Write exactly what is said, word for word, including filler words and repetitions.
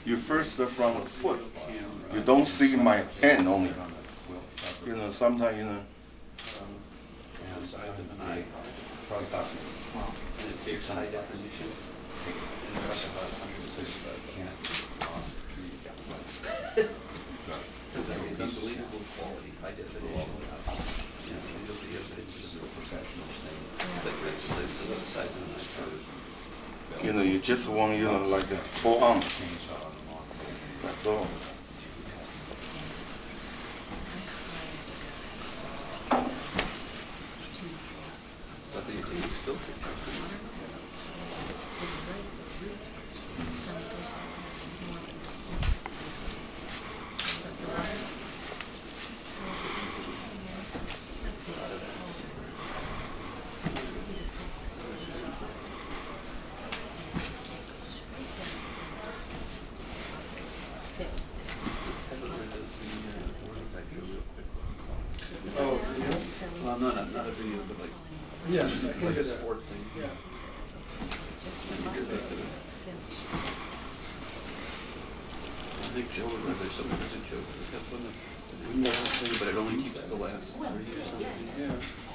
you first from the foot. You don't see my hand only. You know, sometimes, you know. And I probably cost me. Well, and it takes high definition. And it costs about one hundred sixty-five. Can't. Because I mean, unbelievable quality, high definition. You know, you'll be able to just a professional thing. But it's the other side of the curve. You know, you just want, you know, like a forearm. That's all. But you can still picture. Oh, yeah. Well, no, not, not a video, but like. Yes, I can like do a that. sport thing. Yeah. I think Joe would rather something as a joke. That's one of the, but it only keeps the last three or something. Yeah.